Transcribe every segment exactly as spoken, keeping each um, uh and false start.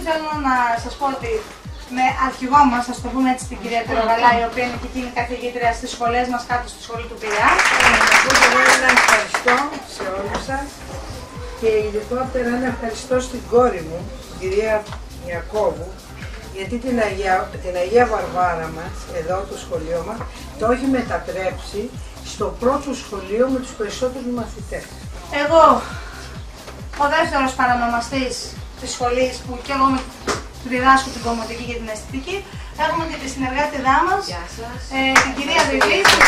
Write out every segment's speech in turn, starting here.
θέλω να σας πω ότι με αρχηγό μας, ας το πούμε έτσι, την κυρία Τυρογαλά, η οποία είναι και εκείνη καθηγήτρια στις σχολές μας κάτω στη σχολή του Πειραιά. Εγώ ένα ευχαριστώ σε όλους σας και ειδικότερα ένα ευχαριστώ στην κόρη μου, την κυρία Ιακώβου, γιατί την Αγία, την Αγία Βαρβάρα μας, εδώ το σχολείο μας, το έχει μετατρέψει στο πρώτο σχολείο με τους περισσότερους μαθητές. Εγώ, ο δεύτερος παρανομαστής της σχολής, που και εγώ με διδάσκω την κομμωτική και την αισθητική, έχουμε και τη συνεργάτηδά μας, ε, την κυρία Βιβλή, που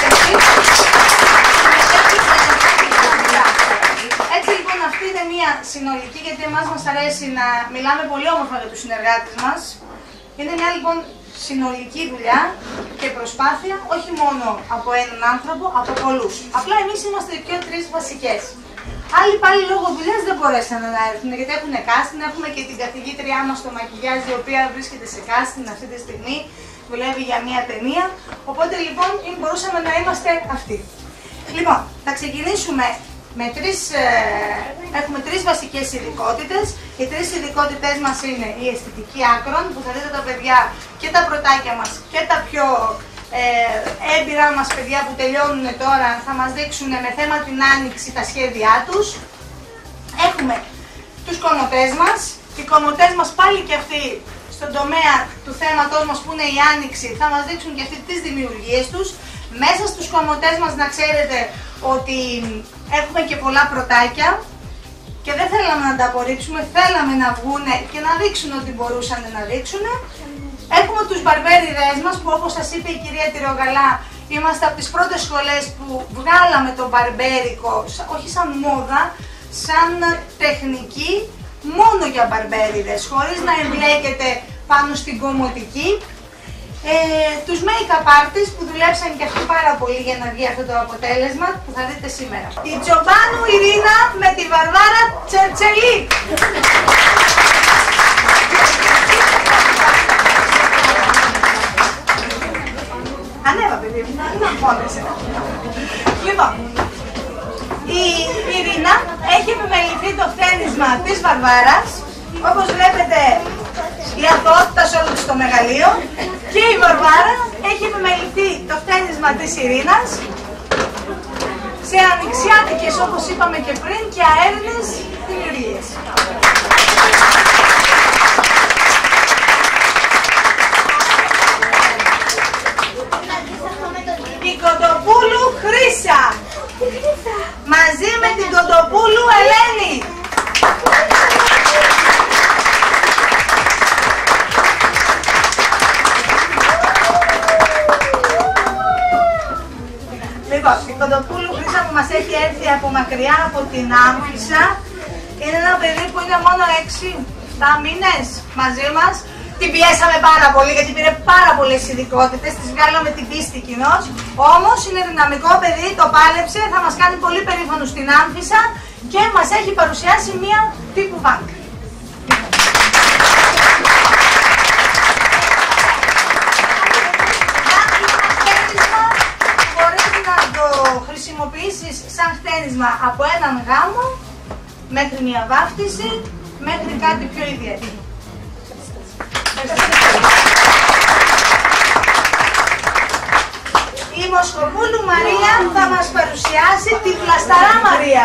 έτσι λοιπόν αυτή είναι μια συνολική, γιατί εμάς μας αρέσει να μιλάμε πολύ όμορφα για τους συνεργάτες μας. Είναι μια λοιπόν συνολική δουλειά και προσπάθεια, όχι μόνο από έναν άνθρωπο, από πολλούς. Απλά εμείς είμαστε οι πιο τρεις βασικές. Άλλοι πάλι λόγω δουλειάς δεν μπορέσαν να έρθουν, γιατί έχουν casting. Έχουμε και την καθηγήτριά μας στο μακιγιάζ, η οποία βρίσκεται σε casting αυτή τη στιγμή, δουλεύει για μια ταινία. Οπότε λοιπόν μπορούσαμε να είμαστε αυτοί. Λοιπόν, θα ξεκινήσουμε με τρεις, ε, έχουμε τρεις βασικές ειδικότητες. Οι τρεις ειδικότητες μας είναι η αισθητική άκρων, που θα δείτε τα παιδιά και τα πρωτάκια μας και τα πιο ε, έμπειρα μας παιδιά που τελειώνουν τώρα, θα μας δείξουν με θέμα την άνοιξη τα σχέδιά τους. Έχουμε τους κομμωτές μας. Οι κομμωτές μας πάλι και αυτοί στον τομέα του θέματός μας που είναι η άνοιξη, θα μας δείξουν και αυτοί τις δημιουργίες τους. Μέσα στους κομμωτές μας να ξέρετε ότι έχουμε και πολλά πρωτάκια και δεν θέλαμε να τα απορρίψουμε, θέλαμε να βγουν και να δείξουν ότι μπορούσαν να δείξουν. Έχουμε τους μπαρμπέριδες μας που, όπως σας είπε η κυρία Τυρογαλά, είμαστε από τις πρώτες σχολές που βγάλαμε το μπαρμπέρικο, όχι σαν μόδα, σαν τεχνική μόνο για μπαρμπέριδες, χωρίς να εμπλέκεται πάνω στην κομμωτική. Ε, τους make-up artists που δουλέψαν και αυτοί πάρα πολύ για να βγει αυτό το αποτέλεσμα που θα δείτε σήμερα. Η Τζομπάνου Ιρίνα με τη Βαρβάρα Τσερτσελή. Ανέβα παιδί μου, να πόνεσαι. Λοιπόν, η Ιρίνα έχει επιμεληθεί το χτένισμα της Βαρβάρας. Όπως βλέπετε, η αθωότητα σε όλο το μεγαλείο, και η Βαρβάρα έχει επιμεληθεί το χτένισμα της Ειρήνας σε ανοιξιάτικες, όπως είπαμε και πριν, και αέρινες δημιουργίες. Η Κοντοπούλου Χρύσα μαζί με την Κοντοπούλου Ελένη. Λοιπόν, η Κοντοπούλου Χρύσα που μας έχει έρθει από μακριά, από την Άμφισσα, είναι ένα παιδί που είναι μόνο έξι επτά μήνες μαζί μας. Την πιέσαμε πάρα πολύ γιατί πήρε πάρα πολλές ειδικότητες, τις βγάλαμε την πίστη κοινώς. Όμως είναι δυναμικό παιδί, το πάλεψε, θα μας κάνει πολύ περήφανο στην Άμφισσα και μας έχει παρουσιάσει μία τύπου βάνκ. Χρησιμοποιήσεις σαν χτένισμα από έναν γάμο μέχρι μια βάφτιση, μέχρι κάτι πιο ιδιαίτερο. Η Μοσχοπούλου Μαρία θα μας παρουσιάσει τη Πλασταρά Μαρία.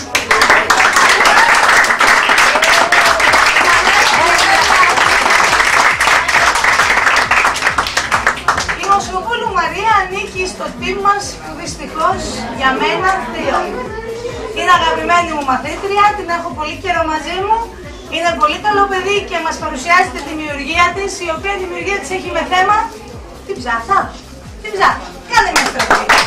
Η Μοσχοπούλου Μαρία ανήκει στο team μας που δυστυχώς για μένα τελειώνει. Είναι αγαπημένη μου μαθήτρια, την έχω πολύ καιρό μαζί μου. Είναι πολύ καλό παιδί και μας παρουσιάζει τη δημιουργία της, η οποία δημιουργία της έχει με θέμα την ψάθα. Την ψάθα. Κάνε μια στροφή.